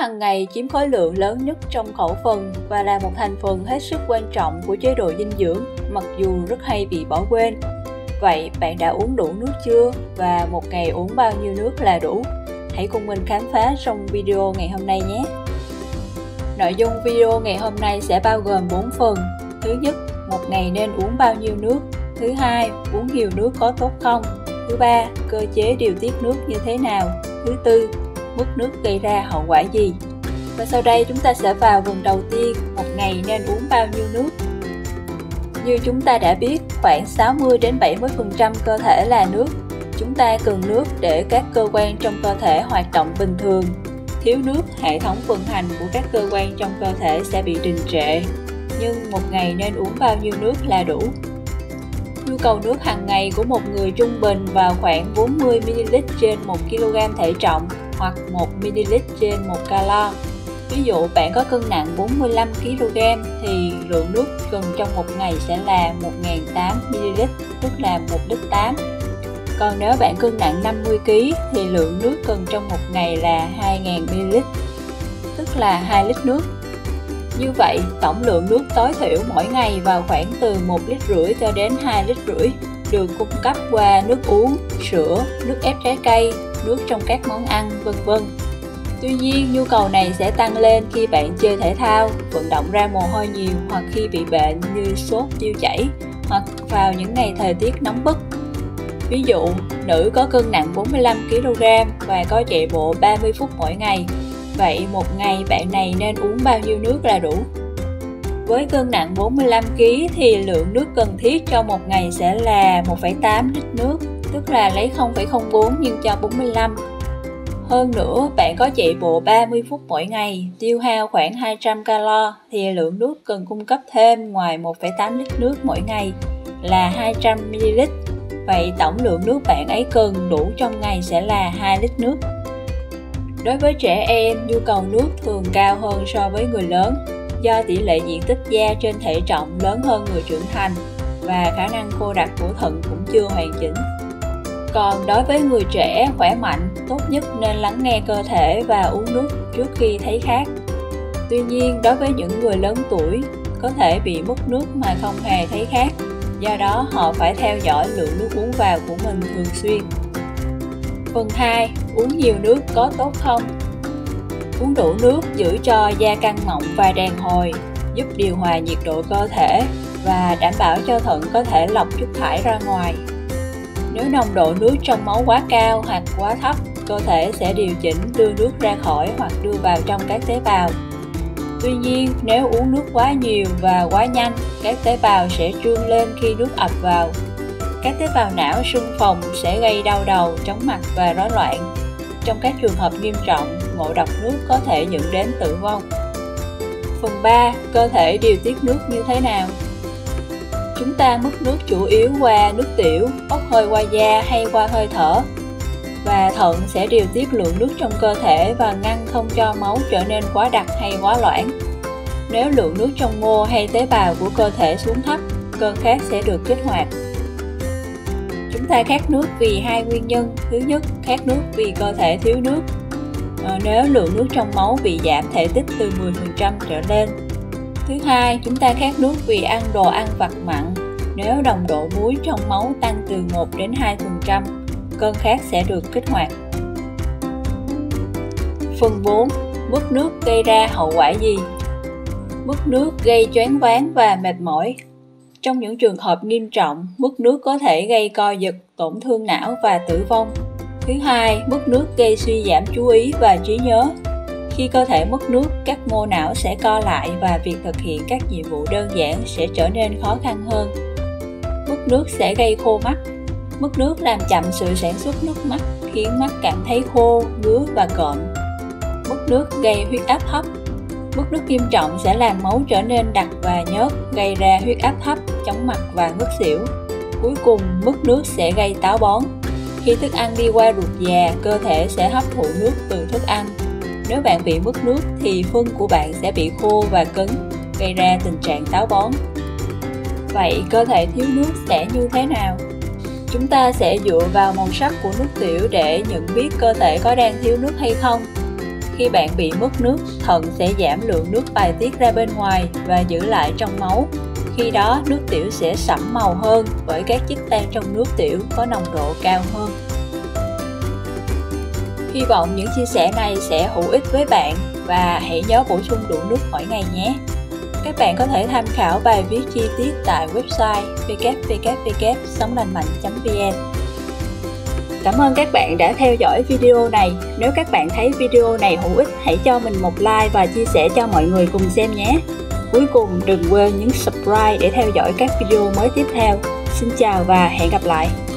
hàng ngày chiếm khối lượng lớn nhất trong khẩu phần và là một thành phần hết sức quan trọng của chế độ dinh dưỡng, mặc dù rất hay bị bỏ quên. Vậy bạn đã uống đủ nước chưa? Và một ngày uống bao nhiêu nước là đủ? Hãy cùng mình khám phá trong video ngày hôm nay nhé! Nội dung video ngày hôm nay sẽ bao gồm 4 phần. Thứ nhất, một ngày nên uống bao nhiêu nước? Thứ hai, uống nhiều nước có tốt không? Thứ ba, cơ chế điều tiết nước như thế nào? Thứ tư, mất nước gây ra hậu quả gì? Và sau đây chúng ta sẽ vào phần đầu tiên, một ngày nên uống bao nhiêu nước? Như chúng ta đã biết, khoảng 60-70% cơ thể là nước. Chúng ta cần nước để các cơ quan trong cơ thể hoạt động bình thường. Thiếu nước, hệ thống vận hành của các cơ quan trong cơ thể sẽ bị đình trệ. Nhưng một ngày nên uống bao nhiêu nước là đủ? Nhu cầu nước hàng ngày của một người trung bình vào khoảng 40ml trên 1kg thể trọng hoặc 1ml trên 1 calo. Ví dụ bạn có cân nặng 45kg thì lượng nước cần trong một ngày sẽ là 1008ml, tức là 1,8 lít. Còn nếu bạn cân nặng 50kg thì lượng nước cần trong một ngày là 2000ml, tức là 2 lít nước. Như vậy, tổng lượng nước tối thiểu mỗi ngày vào khoảng từ 1,5 lít cho đến 2,5 lít được cung cấp qua nước uống, sữa, nước ép trái cây, nước trong các món ăn, vân vân. Tuy nhiên, nhu cầu này sẽ tăng lên khi bạn chơi thể thao, vận động ra mồ hôi nhiều hoặc khi bị bệnh như sốt, tiêu chảy hoặc vào những ngày thời tiết nóng bức. Ví dụ, nữ có cân nặng 45kg và có chạy bộ 30 phút mỗi ngày. Vậy một ngày bạn này nên uống bao nhiêu nước là đủ? Với cân nặng 45kg thì lượng nước cần thiết cho một ngày sẽ là 1,8 lít nước, tức là lấy 0,04 nhân cho 45. Hơn nữa, bạn có chạy bộ 30 phút mỗi ngày, tiêu hao khoảng 200 calo thì lượng nước cần cung cấp thêm ngoài 1,8 lít nước mỗi ngày là 200ml. Vậy tổng lượng nước bạn ấy cần đủ trong ngày sẽ là 2 lít nước. Đối với trẻ em, nhu cầu nước thường cao hơn so với người lớn do tỷ lệ diện tích da trên thể trọng lớn hơn người trưởng thành và khả năng khô đặc của thận cũng chưa hoàn chỉnh. Còn đối với người trẻ khỏe mạnh, tốt nhất nên lắng nghe cơ thể và uống nước trước khi thấy khát. Tuy nhiên, đối với những người lớn tuổi, có thể bị mất nước mà không hề thấy khát, do đó họ phải theo dõi lượng nước uống vào của mình thường xuyên. Phần 2. Uống nhiều nước có tốt không? Uống đủ nước giữ cho da căng mọng và đàn hồi, giúp điều hòa nhiệt độ cơ thể và đảm bảo cho thận có thể lọc chất thải ra ngoài. Nếu nồng độ nước trong máu quá cao hoặc quá thấp, cơ thể sẽ điều chỉnh đưa nước ra khỏi hoặc đưa vào trong các tế bào. Tuy nhiên, nếu uống nước quá nhiều và quá nhanh, các tế bào sẽ trương lên khi nước ập vào. Các tế bào não sưng phồng sẽ gây đau đầu, chóng mặt và rối loạn. Trong các trường hợp nghiêm trọng, ngộ độc nước có thể dẫn đến tử vong. Phần 3. Cơ thể điều tiết nước như thế nào? Chúng ta mất nước chủ yếu qua nước tiểu, bốc hơi qua da hay qua hơi thở. Và thận sẽ điều tiết lượng nước trong cơ thể và ngăn không cho máu trở nên quá đặc hay quá loãng. Nếu lượng nước trong mô hay tế bào của cơ thể xuống thấp, cơn khát sẽ được kích hoạt. Chúng ta khát nước vì hai nguyên nhân. Thứ nhất, khát nước vì cơ thể thiếu nước. Nếu lượng nước trong máu bị giảm thể tích từ 10% trở lên. Thứ hai, chúng ta khát nước vì ăn đồ ăn vặt mặn. Nếu nồng độ muối trong máu tăng từ 1 đến 2%, cơn khát sẽ được kích hoạt. Phần 4. Mất nước gây ra hậu quả gì? Mất nước gây choáng váng và mệt mỏi. Trong những trường hợp nghiêm trọng, mất nước có thể gây co giật, tổn thương não và tử vong. Thứ hai, mất nước gây suy giảm chú ý và trí nhớ. Khi cơ thể mất nước, các mô não sẽ co lại và việc thực hiện các nhiệm vụ đơn giản sẽ trở nên khó khăn hơn. Mất nước sẽ gây khô mắt. Mất nước làm chậm sự sản xuất nước mắt, khiến mắt cảm thấy khô, ngứa và cộm. Mất nước gây huyết áp thấp. Mất nước nghiêm trọng sẽ làm máu trở nên đặc và nhớt, gây ra huyết áp thấp, chóng mặt và ngất xỉu. Cuối cùng, mất nước sẽ gây táo bón. Khi thức ăn đi qua ruột già, cơ thể sẽ hấp thụ nước từ thức ăn. Nếu bạn bị mất nước thì phân của bạn sẽ bị khô và cứng, gây ra tình trạng táo bón. Vậy cơ thể thiếu nước sẽ như thế nào? Chúng ta sẽ dựa vào màu sắc của nước tiểu để nhận biết cơ thể có đang thiếu nước hay không. Khi bạn bị mất nước, thận sẽ giảm lượng nước bài tiết ra bên ngoài và giữ lại trong máu. Khi đó, nước tiểu sẽ sẫm màu hơn bởi các chất tan trong nước tiểu có nồng độ cao hơn. Hy vọng những chia sẻ này sẽ hữu ích với bạn và hãy nhớ bổ sung đủ nước mỗi ngày nhé. Các bạn có thể tham khảo bài viết chi tiết tại website www.sống-lành-mạnh.vn. Cảm ơn các bạn đã theo dõi video này. Nếu các bạn thấy video này hữu ích, hãy cho mình một like và chia sẻ cho mọi người cùng xem nhé. Cuối cùng, đừng quên nhấn subscribe để theo dõi các video mới tiếp theo. Xin chào và hẹn gặp lại!